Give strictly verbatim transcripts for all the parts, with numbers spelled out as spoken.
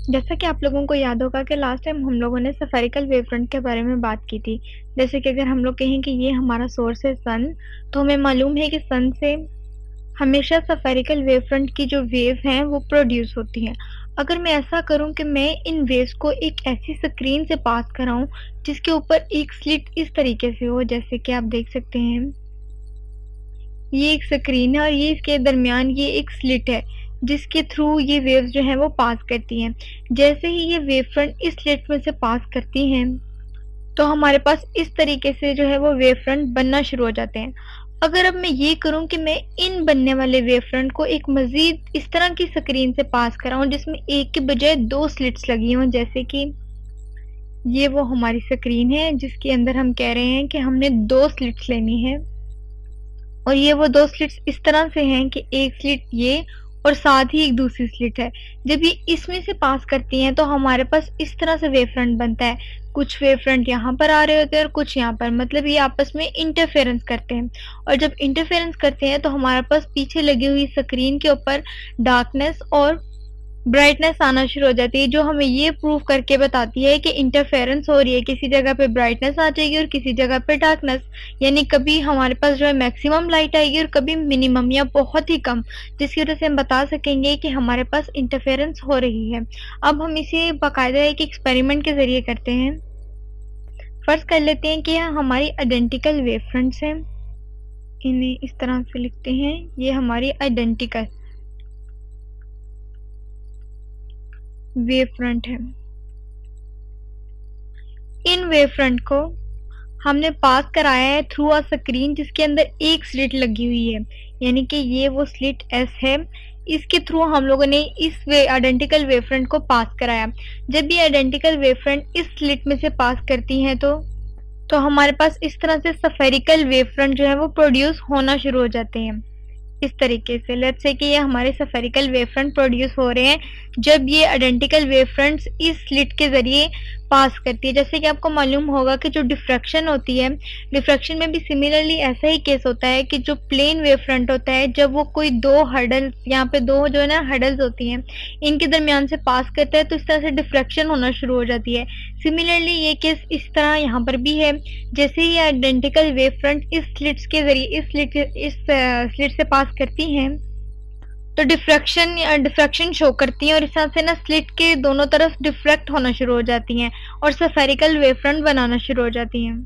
जैसा कि आप लोगों को याद होगा कि लास्ट टाइम हम लोगों ने स्फेरिकल वेव फ्रंट के बारे में बात की थी। जैसे कि अगर हम लोग कहें कि ये हमारा सोर्स है सन, तो हमें मालूम है कि सन से हमेशा स्फेरिकल वेव फ्रंट की जो वेव हैं वो प्रोड्यूस होती हैं। अगर मैं ऐसा करूं कि मैं इन वेव्स को एक ऐसी स्क्रीन से पास कराऊं जिसके ऊपर एक स्लिट इस तरीके से हो, जैसे कि आप देख सकते हैं ये एक स्क्रीन है और ये इसके दरमियान ये एक स्लिट है जिसके थ्रू ये वेव्स जो है वो पास करती हैं। जैसे ही ये वेव फ्रंट इस स्लिट में से पास करती हैं तो हमारे पास इस तरीके से जो है वो वेव फ्रंट बनना शुरू हो जाते हैं। अगर अब मैं ये करूं कि मैं इन बनने वाले वेव फ्रंट को एक मजीद इस तरह की स्क्रीन से पास कराऊं जिसमें एक के बजाय दो स्लिट्स लगी हों, जैसे कि ये वो हमारी स्क्रीन है जिसके अंदर हम कह रहे हैं कि हमने दो स्लिट्स लेनी है और ये वो दो स्लिट्स इस तरह से हैं कि एक स्लिट ये और साथ ही एक दूसरी स्लिट है। जब ये इसमें से पास करती हैं तो हमारे पास इस तरह से वेव फ्रंट बनता है। कुछ वेव फ्रंट यहाँ पर आ रहे होते हैं और कुछ यहाँ पर, मतलब ये आपस में इंटरफेरेंस करते हैं। और जब इंटरफेरेंस करते हैं तो हमारे पास पीछे लगी हुई स्क्रीन के ऊपर डार्कनेस और ब्राइटनेस आना शुरू हो जाती है, जो हमें ये प्रूव करके बताती है कि इंटरफेरेंस हो रही है। किसी जगह पे ब्राइटनेस आ जाएगी और किसी जगह पे डार्कनेस, यानी कभी हमारे पास जो है मैक्सिमम लाइट आएगी और कभी मिनिमम या बहुत ही कम, जिसकी वजह से हम बता सकेंगे कि हमारे पास इंटरफेरेंस हो रही है। अब हम इसे बाकायदा एक एक्सपेरिमेंट के जरिए करते हैं। फर्ज कर लेते हैं कि यह हमारी आइडेंटिकल वेव फ्रंट्स हैं, इन्हें इस तरह से लिखते हैं, ये हमारी आइडेंटिकल वेव फ्रंट है। इन वेव फ्रंट को हमने पास कराया है थ्रू अ स्क्रीन जिसके अंदर एक स्लिट लगी हुई है, यानी कि ये वो स्लिट एस है। इसके थ्रू हम लोगों ने इस वे आइडेंटिकल वेव फ्रंट को पास कराया। जब ये आइडेंटिकल वेव फ्रंट इस स्लिट में से पास करती हैं तो तो हमारे पास इस तरह से स्फेरिकल वेव फ्रंट जो है वो प्रोड्यूस होना शुरू हो जाते हैं। इस तरीके से लेट्स से कि ये हमारे स्फेरिकल वेव फ्रंट प्रोड्यूस हो रहे हैं जब ये आइडेंटिकल वेव फ्रंट्स इस स्लिट के जरिए पास करती है। जैसे कि आपको मालूम होगा कि जो डिफ्रैक्शन होती है, डिफ्रैक्शन में भी सिमिलरली ऐसा ही केस होता है कि जो प्लेन वेव फ्रंट होता है जब वो कोई दो हर्डल्स, यहाँ पे दो जो है ना हर्डल्स होती हैं, इनके दरमियान से पास करता है तो इस तरह से डिफ्रैक्शन होना शुरू हो जाती है। सिमिलरली ये केस इस तरह यहाँ पर भी है। जैसे ही आइडेंटिकल वेव फ्रंट इस स्लिट्स के जरिए इस स्लिट इस स्लिट से पास करती हैं तो डिफ्रैक्शन डिफ्रैक्शन शो करती हैं और इस तरह से ना स्लिट के दोनों तरफ डिफ्रैक्ट होना शुरू हो जाती हैं और स्फेरिकल वेव फ्रंट बनाना शुरू हो जाती हैं।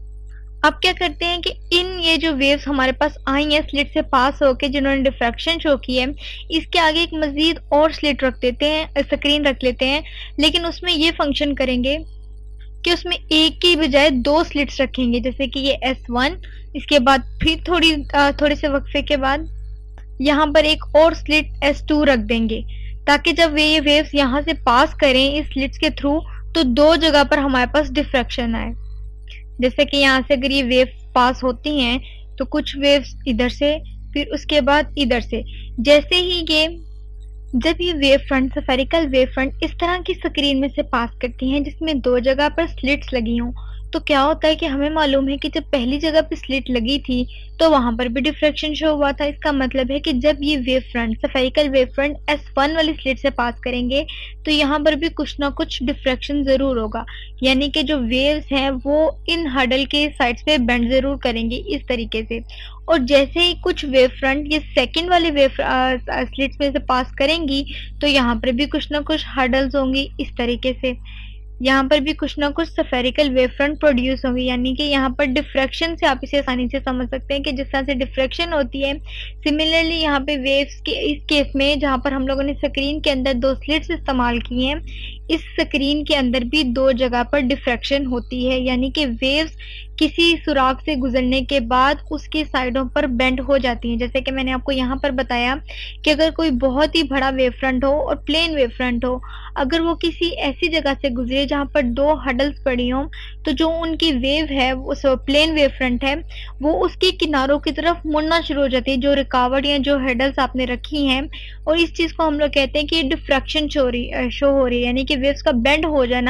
अब क्या करते हैं कि इन ये जो वेव्स हमारे पास आई हैं स्लिट से पास होके जिन्होंने डिफ्रैक्शन शो की है, इसके आगे एक मजीद और स्लिट रख देते हैं, स्क्रीन रख लेते हैं, लेकिन उसमें ये फंक्शन करेंगे कि उसमें एक की बजाय दो स्लिट्स रखेंगे। जैसे कि ये एस वन, इसके बाद फिर थोड़ी थोड़े से वक्फे के बाद यहाँ पर एक और स्लिट एस टू रख देंगे, ताकि जब वे ये वेव्स यहाँ से पास करें इस स्लिट्स के थ्रू तो दो जगह पर हमारे पास डिफ्रैक्शन आए। जैसे कि यहाँ से अगर ये वेव पास होती हैं तो कुछ वेव्स इधर से, फिर उसके बाद इधर से। जैसे ही ये जब ये wave front spherical wave front इस तरह की स्क्रीन में से पास करती हैं जिसमें दो जगह पर स्लिट्स लगी हों, तो क्या होता है कि हमें मालूम है कि जब पहली जगह पे स्लिट लगी थी तो वहां पर भी डिफ्रैक्शन शो हुआ था। इसका मतलब है कि जब ये wave front spherical wave front S one वाली स्लिट से पास करेंगे तो यहाँ पर भी कुछ ना कुछ डिफ्रैक्शन जरूर होगा, यानी कि जो वेव्स हैं वो इन हर्डल के साइड्स पे बेंड जरूर करेंगे इस तरीके से। और जैसे ही कुछ वेव फ्रंट ये सेकंड वाली वेव स्लिट्स में से पास करेंगी तो यहाँ पर भी कुछ ना कुछ हर्डल्स होंगी इस तरीके से, यहाँ पर भी कुछ ना कुछ स्फेरिकल वेव फ्रंट प्रोड्यूस होंगी। यानी कि यहाँ पर डिफ्रैक्शन से आप इसे आसानी से समझ सकते हैं कि जिस तरह से डिफ्रैक्शन होती है, सिमिलरली यहाँ पे वेव्स के इस केस में जहाँ पर हम लोगों ने स्क्रीन के अंदर दो स्लिट्स इस्तेमाल की हैं, इस स्क्रीन के अंदर भी दो जगह पर डिफ्रैक्शन होती है, यानी कि वेव्स किसी सुराख से गुजरने के बाद उसके साइडों पर बेंड हो जाती हैं। जैसे कि मैंने आपको यहाँ पर बताया कि अगर कोई बहुत ही बड़ा वेव फ्रंट हो और प्लेन वेव फ्रंट हो, अगर वो किसी ऐसी जगह से गुजरे जहाँ पर दो हडल्स पड़ी हों, तो जो उनकी वेव है उस प्लेन वेव फ्रंट है वो उसके किनारों की तरफ मुड़ना शुरू हो जाती है, जो रुकावट या जो हडल्स आपने रखी हैं। और इस चीज़ को हम लोग कहते हैं कि डिफ्रैक्शन शो रही शो हो रही है, यानी कि वेव्स का बेंड हो जाना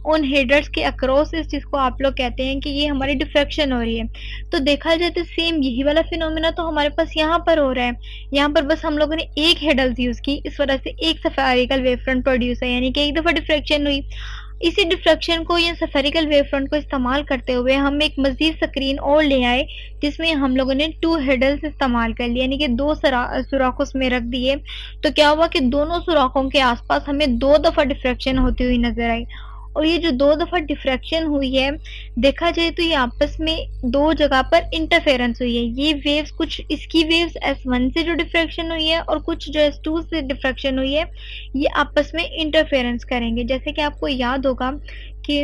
उन हेडर्स के अक्रॉस इस चीज़ को आप लोग कहते हैं कि ये हमारी डिफ्रैक्शन हो रही है। तो देखा जाए तो सेम यही वाला फिनोमेना तो हमारे पास यहाँ पर हो रहा है। यहाँ पर बस हम लोगों ने एक हेडल्स यूज़ की, इस वजह से एक स्फेरिकल वेव फ्रंट प्रोड्यूस है, यानी कि एक दफ़ा डिफ्रैक्शन हुई। इसी डिफ्रैक्शन को या स्फेरिकल वेव फ्रंट को इस्तेमाल करते हुए हम एक मज़ीद स्क्रीन और ले आए, जिसमें हम लोगों ने टू हेडल्स इस्तेमाल कर लिए, यानी कि दो सुराख उसमें रख दिए। तो क्या हुआ कि दोनों सुराखों के आसपास हमें दो दफ़ा डिफ्रैक्शन होती हुई नज़र आई। और ये जो दो दफ़ा डिफ्रैक्शन हुई है, देखा जाए तो ये आपस में दो जगह पर इंटरफेरेंस हुई है। ये वेव्स, कुछ इसकी वेव्स एस वन से जो डिफ्रैक्शन हुई है और कुछ जो एस टू से डिफ्रैक्शन हुई है, ये आपस में इंटरफेरेंस करेंगे। जैसे कि आपको याद होगा कि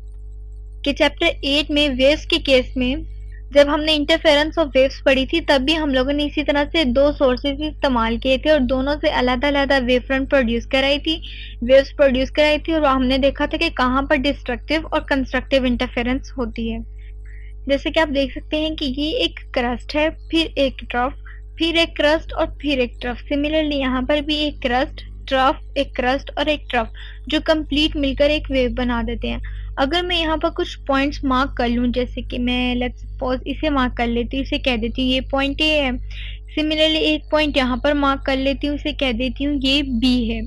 कि चैप्टर एट में वेव्स के केस में जब हमने इंटरफेरेंस ऑफ वेव्स पढ़ी थी, तब भी हम लोगों ने इसी तरह से दो सोर्सेज इस्तेमाल किए थे और दोनों से अलग अलग वेव फ्रंट प्रोड्यूस कराई थी, वेव्स प्रोड्यूस कराई थी। और हमने देखा था कि कहाँ पर डिस्ट्रक्टिव और कंस्ट्रक्टिव इंटरफेरेंस होती है। जैसे कि आप देख सकते हैं कि ये एक क्रस्ट है, फिर एक ट्रफ, फिर एक क्रस्ट और फिर एक ट्रफ। सिमिलरली यहाँ पर भी एक क्रस्ट, ट्रफ, एक क्रस्ट और एक ट्रफ जो कंप्लीट मिलकर एक वेव बना देते हैं। अगर मैं यहाँ पर कुछ पॉइंट्स मार्क कर लूँ, जैसे कि मैं लेट्स सपोज इसे मार्क कर लेती हूँ, इसे कह देती हूँ ये पॉइंट ए है। सिमिलरली एक पॉइंट यहाँ पर मार्क कर लेती हूँ, इसे कह देती हूँ ये बी है।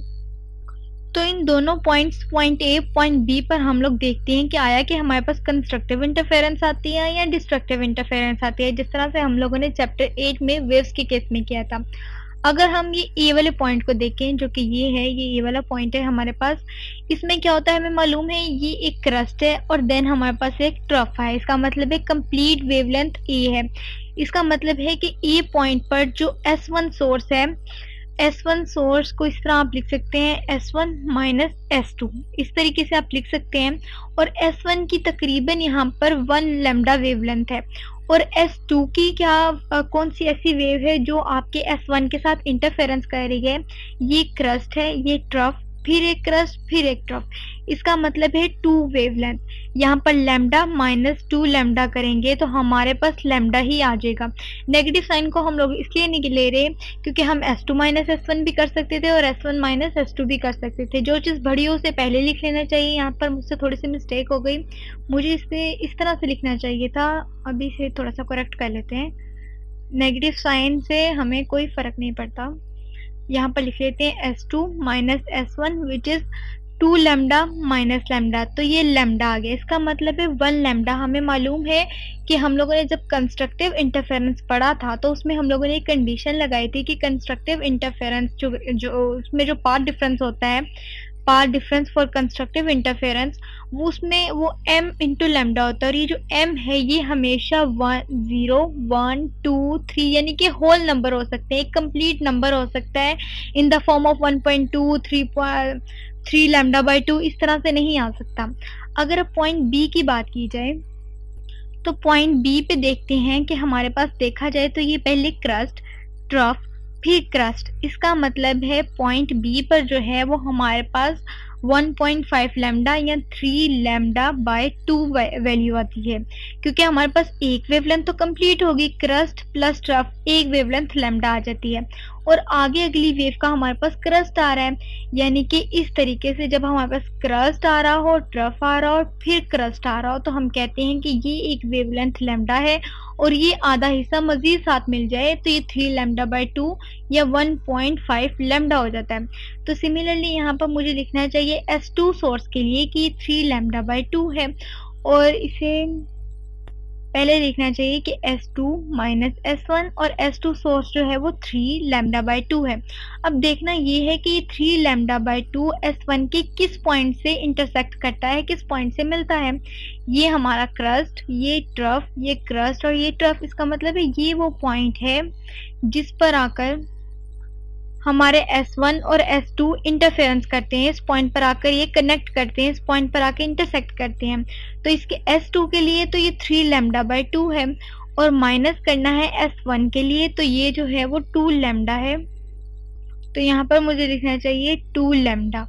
तो इन दोनों points, point A, point B पर हम लोग देखते हैं कि आया कि हमारे पास कंस्ट्रक्टिव इंटरफेरेंस आती है या डिस्ट्रक्टिव इंटरफेरेंस आती है, जिस तरह से हम लोगों ने चैप्टर एट में वेव्स के केस में किया था। अगर हम ये ए वाले पॉइंट को देखें, जो कि ये है, ये ए वाला पॉइंट है हमारे पास, इसमें क्या होता है हमें मालूम है, ये एक क्रस्ट है और देन हमारे पास एक ट्रफ है। इसका मतलब है कंप्लीट वेवलेंथ ए है। इसका मतलब है कि ए पॉइंट पर जो एस वन सोर्स है, एस वन सोर्स को इस तरह आप लिख सकते हैं S one minus S two, इस तरीके से आप लिख सकते हैं। और एस वन की तकरीबन यहाँ पर वन लैम्डा वेवलेंथ है और एस टू की क्या आ, कौन सी ऐसी वेव है जो आपके एस वन के साथ इंटरफेरेंस कर रही है। ये क्रस्ट है, ये ट्रफ, फिर एक क्रस्ट, फिर एक ट्रफ। इसका मतलब है टू वेवलेंथ। यहाँ पर लैम्डा माइनस टू लैम्डा करेंगे तो हमारे पास लैम्डा ही आ जाएगा। नेगेटिव साइन को हम लोग इसलिए नहीं ले रहे क्योंकि हम S two minus S one भी कर सकते थे और S one minus S two भी कर सकते थे। जो चीज़ बड़ी हो उसे पहले लिख लेना चाहिए। यहाँ पर मुझसे थोड़ी सी मिस्टेक हो गई, मुझे इसे इस तरह से लिखना चाहिए था। अभी से थोड़ा सा करेक्ट कर लेते हैं। नेगेटिव साइन से हमें कोई फ़र्क नहीं पड़ता। यहाँ पर लिख लेते हैं S two minus S one which is two lambda minus lambda. तो ये लैम्डा आ गया, इसका मतलब है वन लैम्डा। हमें मालूम है कि हम लोगों ने जब कंस्ट्रक्टिव इंटरफेरेंस पढ़ा था तो उसमें हम लोगों ने एक कंडीशन लगाई थी कि कंस्ट्रक्टिव इंटरफेरेंस जो जो उसमें जो पाथ डिफरेंस होता है, path difference for constructive interference, वो उसमें वो m इंटू लैम्डा होता है। और ये जो m है ये हमेशा one zero one two three यानी कि होल नंबर हो सकते हैं, एक कंप्लीट नंबर हो सकता है in the form of one point two, three three lambda by two, इस तरह से नहीं आ सकता। अगर अब पॉइंट बी की बात की जाए तो पॉइंट बी पे देखते हैं कि हमारे पास देखा जाए तो ये पहले क्रस्ट, ट्रफ, फिर क्रस्ट। इसका मतलब है पॉइंट बी पर जो है वो हमारे पास वन पॉइंट फाइव लैम्डा या three lambda by two value आती है, क्योंकि हमारे पास एक वेवलेंथ तो कंप्लीट होगी, क्रस्ट प्लस ट्रफ, एक वेवलेंथ लैम्डा आ जाती है। और आगे अगली वेव का हमारे पास क्रस्ट आ रहा है, यानी कि इस तरीके से जब हमारे पास क्रस्ट आ रहा हो, ट्रफ आ रहा हो, फिर क्रस्ट आ रहा हो, तो हम कहते हैं कि ये एक वेवलेंथ लैम्डा है। और ये आधा हिस्सा मजीद साथ मिल जाए तो ये थ्री लैम्डा बाई टू या वन पॉइंट फाइव लैम्डा हो जाता है। तो सिमिलरली यहाँ पर मुझे लिखना चाहिए एस टू सोर्स के लिए कि थ्री लैम्डा बाई टू है, और इसे पहले लिखना चाहिए कि S two minus S one और एस टू सोर्स जो है वो थ्री लैम्डा बाई टू है। अब देखना ये है कि three lambda by two S one के किस पॉइंट से इंटरसेक्ट करता है, किस पॉइंट से मिलता है। ये हमारा क्रस्ट, ये ट्रफ, ये क्रस्ट और ये ट्रफ। इसका मतलब है ये वो पॉइंट है जिस पर आकर हमारे एस वन और एस टू इंटरफेरेंस करते हैं। इस पॉइंट पर आकर ये कनेक्ट करते हैं, इस पॉइंट पर आकर इंटरसेक्ट करते हैं। तो इसके एस टू के लिए तो ये थ्री लैम्डा बाई टू है, और माइनस करना है एस वन के लिए तो ये जो है वो टू लैम्डा है। तो यहाँ पर मुझे लिखना चाहिए टू लैम्डा।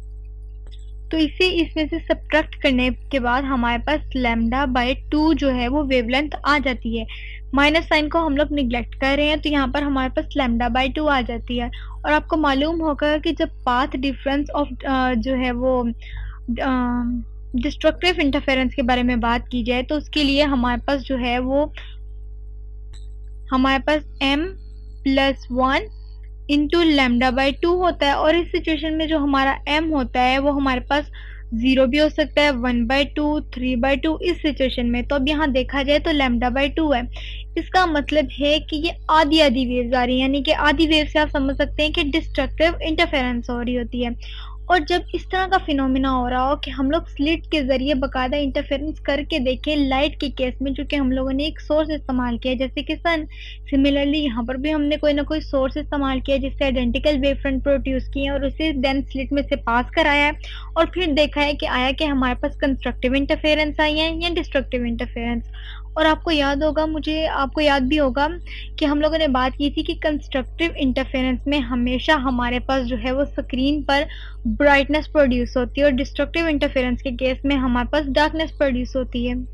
तो इसे इसमें से सब्ट्रैक्ट करने के बाद हमारे पास लैम्डा बाई टू जो है वो वेवलेंथ आ जाती है। माइनस साइन को हम लोग निगलेक्ट कर रहे हैं तो यहाँ पर हमारे पास लैम्डा बाई टू आ जाती है। और आपको मालूम होगा कि जब पाथ डिफरेंस ऑफ जो है वो डिस्ट्रक्टिव इंटरफेरेंस के बारे में बात की जाए तो उसके लिए हमारे पास जो है वो हमारे पास m plus one into lambda by two होता है, और इस सिचुएशन में जो हमारा m होता है वो हमारे पास जीरो भी हो सकता है, one by two, three by two इस सिचुएशन में। तो अब यहाँ देखा जाए तो लेमडा बाई टू है। इसका मतलब है कि ये आधी आधी वेव्स आ रही है, यानी कि आधी वेव से आप समझ सकते हैं कि डिस्ट्रक्टिव इंटरफेरेंस हो रही होती है। और जब इस तरह का फिनोमिना हो रहा हो कि हम लोग स्लिट के जरिए बकायदा इंटरफेरेंस करके देखें लाइट के केस में, जो कि हम लोगों ने एक सोर्स इस्तेमाल किया जैसे कि सन, सिमिलरली यहाँ पर भी हमने कोई ना कोई सोर्स इस्तेमाल किया जिससे आइडेंटिकल वेव फ्रंट प्रोड्यूस किए और उसे देन स्लिट में से पास कराया है, और फिर देखा है कि आया कि हमारे पास कंस्ट्रक्टिव इंटरफेरेंस आई है या डिस्ट्रक्टिव इंटरफेरेंस। और आपको याद होगा, मुझे आपको याद भी होगा कि हम लोगों ने बात की थी कि कंस्ट्रक्टिव इंटरफेरेंस में हमेशा हमारे पास जो है वो स्क्रीन पर ब्राइटनेस प्रोड्यूस होती है, और डिस्ट्रक्टिव इंटरफेरेंस के केस में हमारे पास डार्कनेस प्रोड्यूस होती है।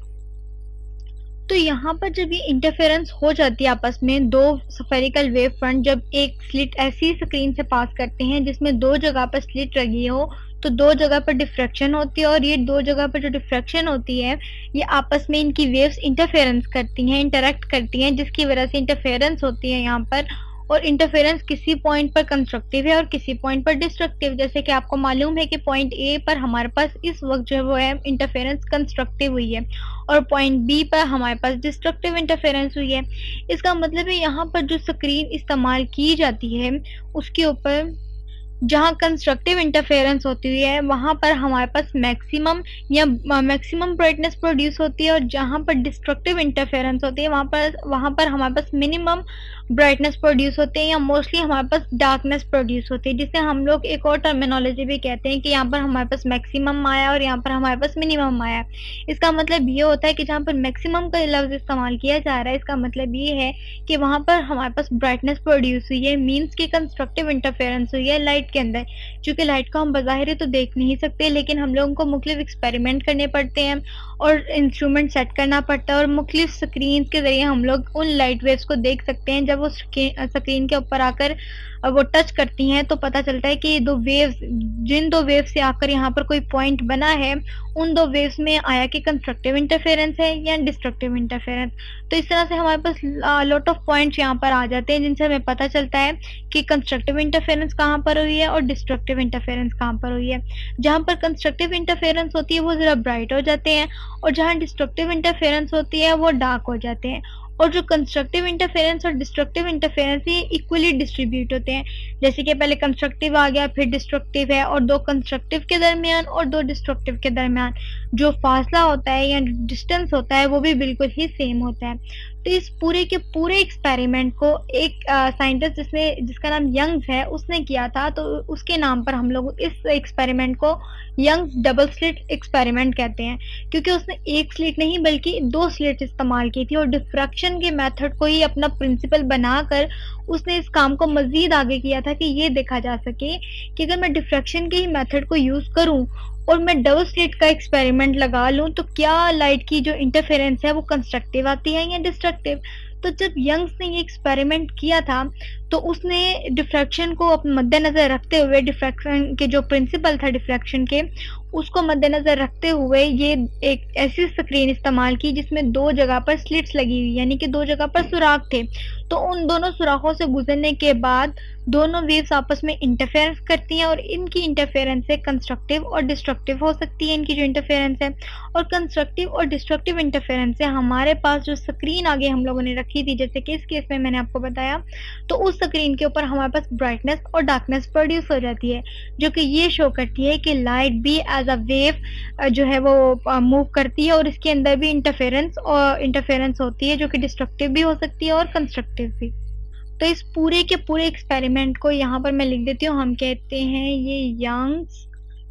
तो यहाँ पर जब ये इंटरफेरेंस हो जाती है आपस में, दो स्फेरिकल वेव फ्रंट जब एक स्लिट ऐसी स्क्रीन से पास करते हैं जिसमें दो जगह पर स्लिट लगी हो, तो दो जगह पर डिफ्रैक्शन होती है, और ये दो जगह पर जो डिफ्रैक्शन होती है ये आपस में इनकी वेव्स इंटरफेरेंस करती हैं, इंटरेक्ट करती हैं, जिसकी वजह से इंटरफेरेंस होती है यहाँ पर। और इंटरफेरेंस किसी पॉइंट पर कंस्ट्रक्टिव है और किसी पॉइंट पर डिस्ट्रक्टिव। जैसे कि आपको मालूम है कि पॉइंट ए पर हमारे पास इस वक्त जो है वो है इंटरफेरेंस कंस्ट्रक्टिव हुई है, और पॉइंट बी पर हमारे पास डिस्ट्रक्टिव इंटरफेरेंस हुई है। इसका मतलब है यहाँ पर जो स्क्रीन इस्तेमाल की जाती है उसके ऊपर जहाँ कंस्ट्रक्टिव इंटरफेरेंस होती है वहाँ पर हमारे पास मैक्सिमम या मैक्सिमम ब्राइटनेस प्रोड्यूस होती है, और जहाँ पर डिस्ट्रक्टिव इंटरफेरेंस होती है वहाँ पर वहाँ पर हमारे पास मिनिमम ब्राइटनेस प्रोड्यूस होते हैं, या मोस्टली हमारे पास डार्कनेस प्रोड्यूस होती है, जिसे हम लोग एक और टर्मिनोलॉजी भी कहते हैं कि यहाँ पर हमारे पास मैक्सिमम आया और यहाँ पर हमारे पास मिनिमम आया। इसका मतलब ये होता है कि जहाँ पर मैक्सिमम का लफ्ज इस्तेमाल किया जा रहा है, इसका मतलब ये है कि वहाँ पर हमारे पास ब्राइटनेस प्रोड्यूस हुई है, मीन्स की कंस्ट्रक्टिव इंटरफेरेंस हुई है लाइट के अंदर। चूंकि लाइट को हम बज़ाहिर तो देख नहीं सकते, लेकिन हम लोगों को मुख्तलिफ एक्सपेरिमेंट करने पड़ते हैं और इंस्ट्रूमेंट सेट करना पड़ता है, और मुख्तलिफ स्क्रीन के जरिए हम लोग उन लाइट वेव्स को देख सकते हैं। जब वो स्क्रीन के ऊपर आकर वो टच करती हैं तो पता चलता है कि दो वेव्स, जिन दो वेव्स से आकर यहाँ पर कोई पॉइंट बना है, उन दो वेव्स में आया कि कंस्ट्रक्टिव इंटरफेरेंस है या डिस्ट्रक्टिव इंटरफेरेंस। तो इस तरह से हमारे पास लॉट ऑफ पॉइंट्स यहाँ पर आ जाते हैं जिनसे हमें पता चलता है कि कंस्ट्रक्टिव इंटरफेरेंस कहाँ पर हुई है और डिस्ट्रक्टिव इंटरफेरेंस कहाँ पर हुई है। जहाँ पर कंस्ट्रक्टिव इंटरफेरेंस होती है वो ज़रा ब्राइट हो जाते हैं, और जहाँ डिस्ट्रक्टिव इंटरफेरेंस होती है वो डार्क हो जाते हैं। और जो कंस्ट्रक्टिव इंटरफेरेंस और डिस्ट्रक्टिव इंटरफेरेंस ये इक्वली डिस्ट्रीब्यूट होते हैं, जैसे कि पहले कंस्ट्रक्टिव आ गया फिर डिस्ट्रक्टिव है, और दो कंस्ट्रक्टिव के दरमियान और दो डिस्ट्रक्टिव के दरमियान जो फासला होता है या डिस्टेंस होता है वो भी बिल्कुल ही सेम होता है। तो इस पूरे के पूरे एक्सपेरिमेंट को एक साइंटिस्ट जिसने जिसका नाम यंग्स है उसने किया था, तो उसके नाम पर हम लोग इस एक्सपेरिमेंट को यंग्स डबल स्लिट एक्सपेरिमेंट कहते हैं, क्योंकि उसने एक स्लिट नहीं बल्कि दो स्लिट इस्तेमाल की थी, और डिफ्रैक्शन के मेथड को ही अपना प्रिंसिपल बनाकर उसने इस काम को मजीद आगे किया था कि ये देखा जा सके कि अगर मैं डिफ्रैक्शन के ही मेथड को यूज करूं और मैं डबल स्लिट का एक्सपेरिमेंट लगा लूं तो क्या लाइट की जो इंटरफेरेंस है वो कंस्ट्रक्टिव आती है या डिस्ट्रक्टिव। तो जब यंग्स ने ये एक्सपेरिमेंट किया था तो उसने डिफ्रैक्शन को मद्देनजर रखते हुए, डिफ्रैक्शन के जो प्रिंसिपल था डिफ्रैक्शन के उसको मद्देनजर रखते हुए ये एक ऐसी स्क्रीन इस्तेमाल की जिसमें दो जगह पर स्लिट्स लगी हुई, यानी कि दो जगह पर सुराख थे। तो उन दोनों सुराखों से गुजरने के बाद दोनों वेव्स आपस में इंटरफेरेंस करती हैं, और इनकी इंटरफेरेंस से कंस्ट्रक्टिव और डिस्ट्रक्टिव हो सकती है इनकी जो इंटरफेरेंस है। और कंस्ट्रक्टिव और डिस्ट्रक्टिव इंटरफेरेंस से हमारे पास जो स्क्रीन आगे हम लोगों ने रखी थी, जैसे कि इस केस में मैंने आपको बताया, तो उस स्क्रीन के ऊपर हमारे पास ब्राइटनेस और डार्कनेस प्रोड्यूस हो जाती है, जो कि ये शो करती है कि लाइट भी एज अ वेव जो है वो मूव करती है, और इसके अंदर भी इंटरफेरेंस और इंटरफेरेंस होती है जो कि डिस्ट्रक्टिव भी हो सकती है और कंस्ट्रक्टिव भी। तो इस पूरे के पूरे एक्सपेरिमेंट को यहाँ पर मैं लिख देती हूँ, हम कहते हैं ये यंग्स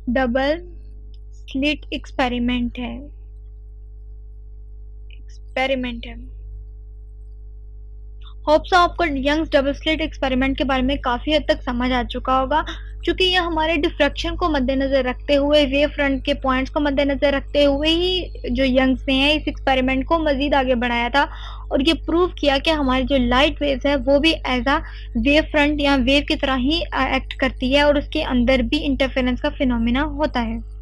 डबल स्लिट एक्सपेरिमेंट है एक्सपेरिमेंट है होप सो आपको यंग्स डबल स्लिट एक्सपेरिमेंट के बारे में काफ़ी हद तक समझ आ चुका होगा, क्योंकि यह हमारे डिफ्रैक्शन को मद्देनजर रखते हुए, वेव फ्रंट के पॉइंट्स को मद्देनजर रखते हुए ही जो यंग्स ने हैं इस एक्सपेरिमेंट को मजीद आगे बढ़ाया था, और ये प्रूव किया कि हमारी जो लाइट वेव्स है वो भी एज अ वेव फ्रंट या वेव की तरह ही एक्ट करती है, और उसके अंदर भी इंटरफेरेंस का फिनोमिना होता है।